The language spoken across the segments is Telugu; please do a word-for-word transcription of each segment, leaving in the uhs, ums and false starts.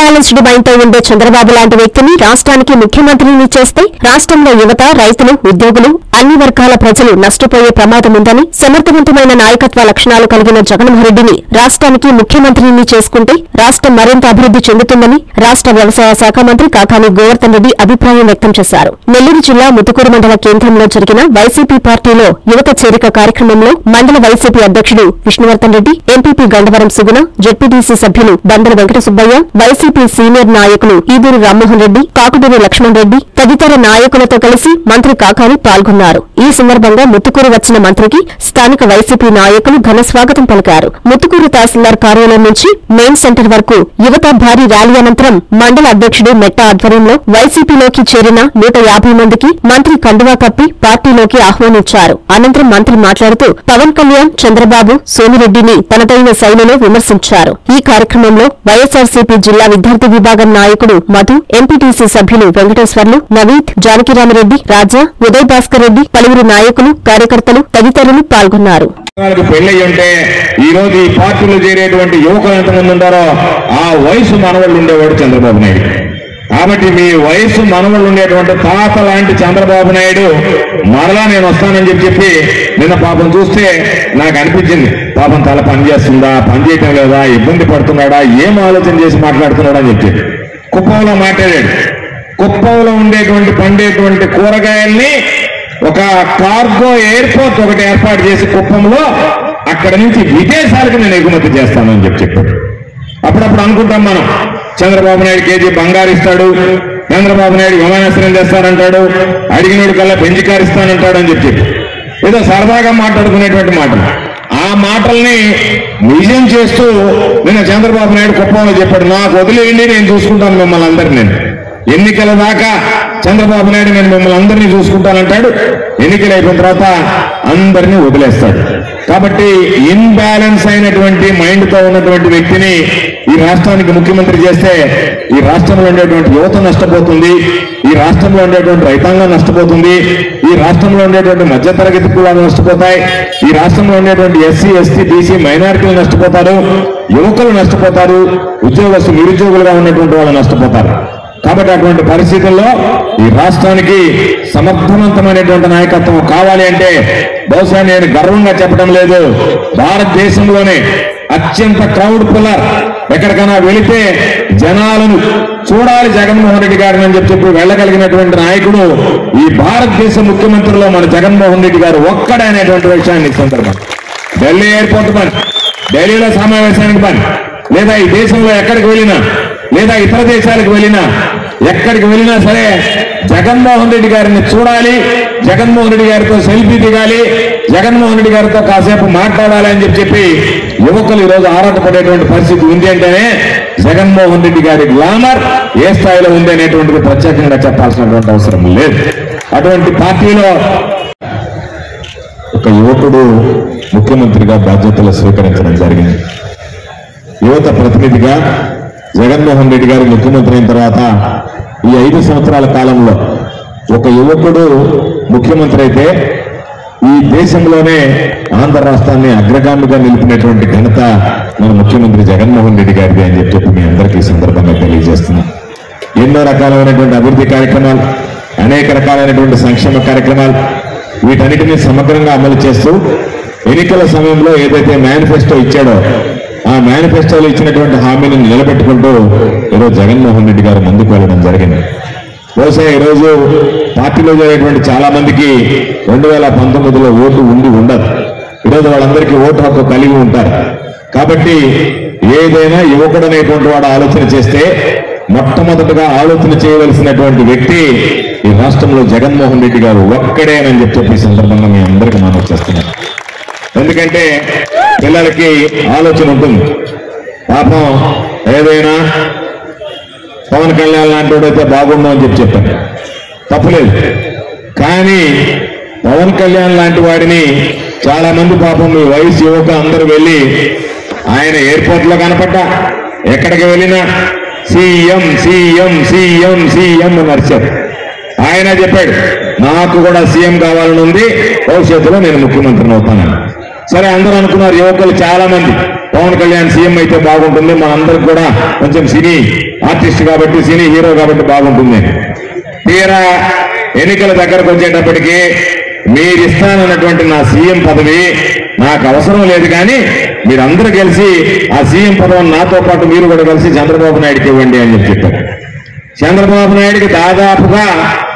బ్యాలెన్స్డ్ మైండ్ తో ఉండే చంద్రబాబు లాంటి వ్యక్తిని రాష్ట్రానికి ముఖ్యమంత్రిని చేస్తే రాష్ట్రంలో యువత, రైతులు, ఉద్యోగులు, అన్ని వర్గాల ప్రజలు నష్టపోయే ప్రమాదముందని, సమర్థవంతమైన నాయకత్వ లక్షణాలు కలిగిన జగన్మోహన్రెడ్డిని రాష్ట్రానికి ముఖ్యమంత్రిని చేసుకుంటే రాష్ట్రం మరింత అభివృద్ధి చెందుతుందని రాష్ట్ర వ్యవసాయ శాఖ మంత్రి కాకాని గోవర్ధన్ రెడ్డి అభిప్రాయం వ్యక్తం చేశారు. నెల్లూరు జిల్లా ముతుకూరు మండల కేంద్రంలో జరిగిన వైసీపీ పార్టీలో యువత చేరిక కార్యక్రమంలో మండల వైసీపీ అధ్యక్షుడు విష్ణువర్ధన్ రెడ్డి, ఎంపీపీ గండవరం సుగుణ, జెడ్పీటీసీ సభ్యులు బందల వెంకట సుబ్బయ్య, వైసీపీ సీనియర్ నాయకులు ఈదూరు రామ్మోహన్ రెడ్డి, కాకుటూరి లక్ష్మణ్ రెడ్డి తదితర నాయకులతో కలిసి మంత్రి కాకాని పాల్గొన్నారు. ఈ సందర్భంగా ముత్తుకూరు వచ్చిన మంత్రికి స్థానిక వైసీపీ నాయకులు ఘన స్వాగతం పలికారు. ముత్తుకూరు తహసీల్దార్ కార్యాలయం నుంచి మెయిన్ సెంటర్ వరకు యువత భారీ ర్యాలీ అనంతరం మండల అధ్యక్షుడు మెట్ట ఆధ్వర్యంలో వైసీపీలోకి చేరిన నూట యాభై మందికి మంత్రి కండువా కప్పి పార్టీలోకి ఆహ్వానించారు. అనంతరం మంత్రి మాట్లాడుతూ పవన్ కళ్యాణ్, చంద్రబాబు, సోమిరెడ్డిని తనదైన శైలిలో విమర్శించారు. ఈ కార్యక్రమంలో వైఎస్ఆర్సీపీ జిల్లా విద్యార్థి విభాగం నాయకుడు మధు, ఎంపీటీసీ సభ్యులు వెంకటేశ్వర్లు, నవీద్, జానకిరామరెడ్డి, రాజా, ఉదయ్ భాస్కర్ రెడ్డి, పలువురు నాయకులు, కార్యకర్తలు తదితరులు పాల్గొన్నారు. పెళ్లి ఉంటే ఈ రోజు ఈ పార్టీలో చేరేటువంటి యువకులు ఎంతమంది ఉంటారో ఆ వయసు మనవళ్ళు ఉండేవాడు చంద్రబాబు నాయుడు. కాబట్టి మీ వయసు మనవళ్ళు ఉండేటువంటి తాత లాంటి చంద్రబాబు నాయుడు మరలా నేను వస్తానని చెప్పి చెప్పి నిన్న పాపం చూస్తే నాకు అనిపించింది, పాపం తల పని చేస్తుందా, పని చేయటం లేదా, ఇబ్బంది పడుతున్నాడా, ఏం ఆలోచన చేసి మాట్లాడుతున్నాడా అని చెప్పి కుప్పంలో మాట్లాడాడు. కుప్పంలో ఉండేటువంటి పండేటువంటి కూరగాయల్ని ఒక కార్గో ఎయిర్పోర్ట్ ఒకటి ఏర్పాటు చేసి కుప్పంలో అక్కడ నుంచి విదేశాలకు నేను ఎగుమతి చేస్తానని చెప్పి చెప్పాడు. అప్పుడప్పుడు అనుకుంటాం మనం, చంద్రబాబు నాయుడు కేజీ బంగారు ఇస్తాడు, చంద్రబాబు నాయుడు విమానాశ్రయం చేస్తానంటాడు, అడిగినోడు కల్లా పెంచి కారిస్తానంటాడు అని చెప్పి ఏదో సరదాగా మాట్లాడుకునేటువంటి మాటలు. ఆ మాటల్ని నిజం చేస్తూ నిన్న చంద్రబాబు నాయుడు కుప్పంలో చెప్పాడు, నాకు వదిలేయండి, నేను చూసుకుంటాను మిమ్మల్ని అందరినీ, నేను ఎన్నికల దాకా చంద్రబాబు నాయుడు నేను మిమ్మల్ని అందరినీ చూసుకుంటానంటాడు, ఎన్నికలు అయిపోయిన తర్వాత అందరినీ వదిలేస్తాడు. కాబట్టి ఇన్బ్యాలెన్స్ అయినటువంటి మైండ్ తో ఉన్నటువంటి వ్యక్తిని ఈ రాష్ట్రానికి ముఖ్యమంత్రి చేస్తే ఈ రాష్ట్రంలో ఉండేటువంటి యువత నష్టపోతుంది, ఈ రాష్ట్రంలో ఉండేటువంటి రైతాంగం నష్టపోతుంది, ఈ రాష్ట్రంలో ఉండేటువంటి మధ్యతరగతి కులాలు నష్టపోతాయి, ఈ రాష్ట్రంలో ఉండేటువంటి ఎస్సీ, ఎస్టీ, బీసీ మైనారిటీలు నష్టపోతారు, యువకులు నష్టపోతారు, ఉద్యోగస్తులు నిరుద్యోగులుగా ఉన్నటువంటి వాళ్ళు నష్టపోతారు. కాబట్టి అటువంటి పరిస్థితుల్లో ఈ రాష్ట్రానికి సమర్థవంతమైనటువంటి నాయకత్వం కావాలి అంటే బహుశా నేను గర్వంగా చెప్పడం లేదు, భారతదేశంలోనే అత్యంత క్రౌడ్ పుల్లర్, ఎక్కడికైనా వెళితే జనాలను చూడాలి జగన్మోహన్ రెడ్డి గారిని అని చెప్పి చెప్పి వెళ్ళగలిగినటువంటి నాయకుడు ఈ భారతదేశ ముఖ్యమంత్రిలో మన జగన్మోహన్ రెడ్డి గారు ఒక్కడే అనేటువంటి విషయాన్ని సందర్భం. ఢిల్లీ ఎయిర్పోర్ట్ పని, ఢిల్లీలో సమావేశానికి పని, లేదా ఈ దేశంలో ఎక్కడికి వెళ్ళినా, లేదా ఇతర దేశాలకు వెళ్ళినా, ఎక్కడికి వెళ్ళినా సరే జగన్మోహన్ రెడ్డి గారిని చూడాలి, జగన్మోహన్ రెడ్డి గారితో సెల్ఫీ దిగాలి, జగన్మోహన్ రెడ్డి గారితో కాసేపు మాట్లాడాలి అని చెప్పి చెప్పి యువకులు ఈరోజు ఆరాటపడేటువంటి పరిస్థితి ఉంది అంటేనే జగన్మోహన్ రెడ్డి గారి గ్లామర్ ఏ స్థాయిలో ఉంది అనేటువంటిది ప్రత్యేకంగా చెప్పాల్సినటువంటి అవసరం లేదు. అటువంటి పార్టీలో ఒక యువకుడు ముఖ్యమంత్రిగా బాధ్యతలు స్వీకరించడం జరిగింది. యువత ప్రతినిధిగా జగన్మోహన్ రెడ్డి గారు ముఖ్యమంత్రి అయిన తర్వాత ఈ ఐదు సంవత్సరాల కాలంలో ఒక యువకుడు ముఖ్యమంత్రి అయితే ఈ దేశంలోనే ఆంధ్ర రాష్ట్రాన్ని అగ్రగామిగా నిలిపినటువంటి ఘనత మన ముఖ్యమంత్రి జగన్మోహన్ రెడ్డి గారిది అని చెప్పి మీ అందరికీ ఈ సందర్భంగా తెలియజేస్తున్నాం. ఎన్నో రకాలైనటువంటి అభివృద్ధి కార్యక్రమాలు, అనేక రకాలైనటువంటి సంక్షేమ కార్యక్రమాలు, వీటన్నిటినీ సమగ్రంగా అమలు చేస్తూ ఎన్నికల సమయంలో ఏదైతే మేనిఫెస్టో ఇచ్చాడో ఆ మేనిఫెస్టోలో ఇచ్చినటువంటి హామీని నిలబెట్టుకుంటూ ఈరోజు జగన్మోహన్ రెడ్డి గారు ముందుకు వెళ్ళడం జరిగింది. బహుశా ఈరోజు పార్టీలో జరిగేటువంటి చాలా మందికి రెండు వేల పంతొమ్మిదిలో ఓటు ఉండి ఉండదు. ఈరోజు వాళ్ళందరికీ ఓటు హక్కు కలిగి ఉంటారు. కాబట్టి ఏదైనా యువకుడు అనేటువంటి వాడు ఆలోచన చేస్తే మొట్టమొదటిగా ఆలోచన చేయవలసినటువంటి వ్యక్తి ఈ రాష్ట్రంలో జగన్మోహన్ రెడ్డి గారు ఒక్కడేనని చెప్పి చెప్పి సందర్భంగా మీ అందరికీ మనం చేస్తున్నాం. ఎందుకంటే పిల్లలకి ఆలోచన ఉంటుంది, పాపం ఏదైనా పవన్ కళ్యాణ్ లాంటి వాడైతే బాగుండు అని చెప్పి చెప్పాను, తప్పులేదు. కానీ పవన్ కళ్యాణ్ లాంటి వాడిని చాలా మంది పాపం మీ వయసు యువక అందరూ వెళ్ళి ఆయన ఎయిర్పోర్ట్ లో కనపడ్డా, ఎక్కడికి వెళ్ళినా సీఎం సీఎం సీఎం సీఎం అని అరిచారు. ఆయన చెప్పాడు, నాకు కూడా సీఎం కావాలని ఉంది, భవిష్యత్తులో నేను ముఖ్యమంత్రిని అవుతానని. సరే అందరూ అనుకున్నారు యువకులు చాలా మంది పవన్ కళ్యాణ్ సీఎం అయితే బాగుంటుంది, మనందరికి కూడా కొంచెం సినీ ఆర్టిస్ట్ కాబట్టి సినీ హీరో కాబట్టి బాగుంటుంది. తీరా ఎన్నికల దగ్గరకు వచ్చేటప్పటికి మీరు ఇస్తానన్నటువంటి నా సీఎం పదవి నాకు అవసరం లేదు, కానీ మీరందరూ కలిసి ఆ సీఎం పదవిని నాతో పాటు మీరు కూడా కలిసి చంద్రబాబు నాయుడుకి ఇవ్వండి అని చెప్పి చెప్పారు. చంద్రబాబు నాయుడికి దాదాపుగా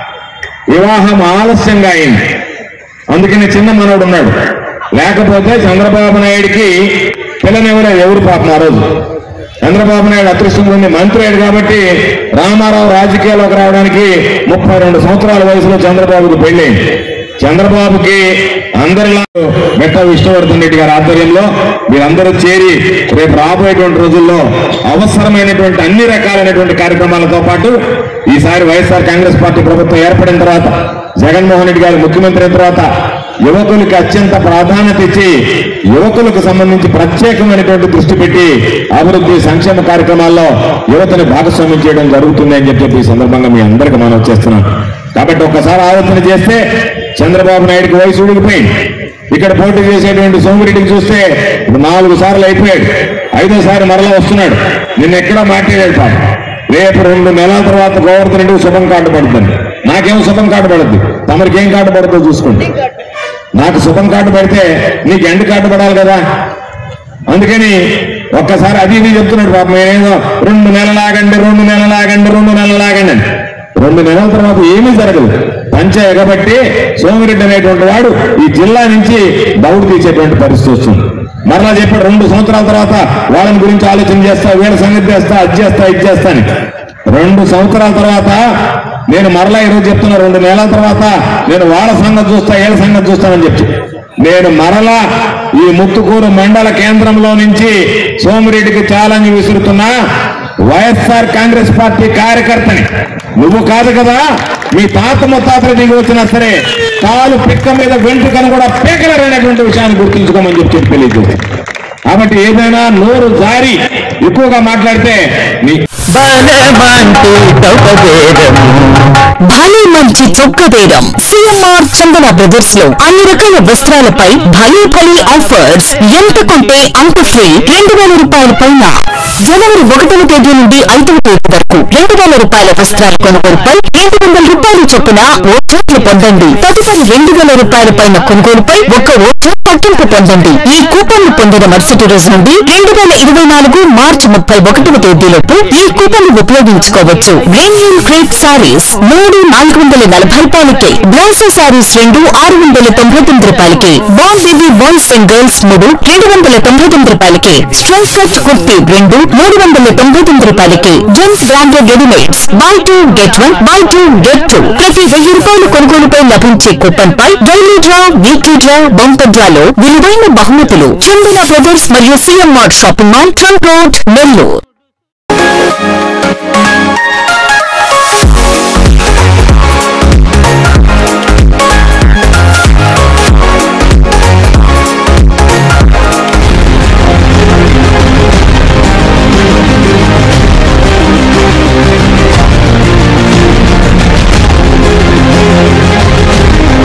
వివాహం ఆలస్యంగా అయింది, అందుకని చిన్న మనవడు ఉన్నాడు. లేకపోతే చంద్రబాబు నాయుడికి పిల్లనివ్వలేదు ఎవరు పాపం ఆ రోజు. చంద్రబాబు నాయుడు అదృష్టం ఉంది, మంత్రి అయ్యాడు కాబట్టి రామారావు రాజకీయాల్లోకి రావడానికి ముప్పై రెండు సంవత్సరాల వయసులో చంద్రబాబుకి పెళ్ళైంది. చంద్రబాబుకి అందరిలా మెట్ట విష్ణువర్ధన్ రెడ్డి గారి ఆధ్వర్యంలో మీరందరూ చేరి రేపు రాబోయేటువంటి రోజుల్లో అవసరమైనటువంటి అన్ని రకాలైనటువంటి కార్యక్రమాలతో పాటు ఈసారి వైఎస్ఆర్ కాంగ్రెస్ పార్టీ ప్రభుత్వం ఏర్పడిన తర్వాత జగన్మోహన్ రెడ్డి గారు ముఖ్యమంత్రి అయిన తర్వాత యువకులకి అత్యంత ప్రాధాన్యత ఇచ్చి యువకులకు సంబంధించి ప్రత్యేకమైనటువంటి దృష్టి పెట్టి అభివృద్ధి సంక్షేమ కార్యక్రమాల్లో యువతని భాగస్వామ్యం చేయడం జరుగుతుంది అని చెప్పి ఈ సందర్భంగా మీ అందరికీ మనం చేస్తున్నాం. కాబట్టి ఒక్కసారి ఆలోచన చేస్తే చంద్రబాబు నాయుడికి వయసు ఉడికిపోయింది. ఇక్కడ పోటీ చేసేటువంటి సోమిరెడ్డికి చూస్తే ఇప్పుడు నాలుగు సార్లు అయిపోయాడు, ఐదోసారి మరలా వస్తున్నాడు. నిన్న ఎక్కడా మాట్లాడాడు పాప. రేపు రెండు నెలల తర్వాత గోవర్ధన్ రెడ్డికి శుభం కార్డు పడుతుంది, నాకేమో శుభం కార్డు పడుద్ది, తమరికి ఏం కార్డు పడుతుందో చూసుకోండి. నాకు శుభం కార్డు పడితే నీకు ఎండ్ కార్డు పడాలి కదా, అందుకని ఒక్కసారి అది ఇది చెప్తున్నాడు పాపం. ఏదో రెండు నెలలు ఆగండి రెండు నెలలు ఆగండి రెండు నెలలు ఆగండి అని. రెండు నెలల తర్వాత ఏమీ జరగదు. పంచ ఎగబట్టి సోమిరెడ్డి అనేటువంటి వాడు ఈ జిల్లా నుంచి దౌడు తీసేటువంటి పరిస్థితి వస్తుంది. మరలా చెప్పాడు రెండు సంవత్సరాల తర్వాత వాళ్ళని గురించి ఆలోచన చేస్తా, వీళ్ళ సంగతి చేస్తా, అది చేస్తా ఇది చేస్తా అని. రెండు సంవత్సరాల తర్వాత నేను మరలా ఈరోజు చెప్తున్నా, రెండు నెలల తర్వాత నేను వాళ్ళ సంగతి చూస్తా వీళ్ళ సంగతి చూస్తానని చెప్పి నేను మరలా ఈ ముత్తుకూరు మండల కేంద్రంలో నుంచి సోమిరెడ్డికి ఛాలెంజ్ విసురుతున్నా. వైఎస్ఆర్ కాంగ్రెస్ పార్టీ కార్యకర్తని నువ్వు కాదు కదా, మీ తాత ముత్తాతలు దిగి వచ్చినా సరే కాలు పిక్క మీద వెంట్రుకను కూడా పేకలరైనటువంటి విషయాన్ని గుర్తుంచుకోమని చెప్పి తెలియజేస్తాను. కాబట్టి ఏదైనా నోరు జారి ఎక్కువగా మాట్లాడితే భారీ మంచి చొక్క బేరం. సిఎంఆర్ చందన బ్రదర్స్ లో అన్ని రకాల వస్త్రాలపై భలే భలే ఆఫర్స్. ఎంత కొంటే అంత ఫ్రీ. రెండు వేల రూపాయల పైన జనవరి ఒకటవ తేదీ నుండి ఐదవ తేదీ వరకు రెండు వేల రూపాయల వస్త్రాల కొనుగోలుపై రెండు వందల రూపాయల చొప్పున ఓట్లు పొందండి. తదుపరి రెండు వేల రూపాయల పైన కొనుగోలుపై ఒక్క ఓట్లు పట్టింపు పొందండి. ఈ కూపన్లు పొందిన మరుసటి రోజు నుండి రెండు వేల ఇరవై నాలుగు మార్చి ముప్పై ఒకటవ తేదీలోపు ఈ కూపన్లు ఉపయోగించుకోవచ్చు. రెయిన్ క్రేప్ సారీస్ మూడు నాలుగు వందల నలభై రూపాయలకే, బ్లాసో సారీస్ రెండు ఆరు వందల తొంభై తొమ్మిది రూపాయలకి, ball baby boys and girls మూడు రెండు వందల తొంభై తొమ్మిది రూపాయలకి, స్ట్రైట్ కట్ కుర్తీ రెండు మూడు వందల తొంభై తొమ్మిది రూపాయలకి, gents branded readymades buy two get one buy two get two. ప్రతి వెయ్యి రూపాయల కొనుగోలుపై లభించే కూపన్ పై daily draw, weekly draw, bumper డ్రాలో విలువైన బహుమతులు. చందన బ్రదర్స్ మరియు CMR shopping mall, trunk road, Nellore.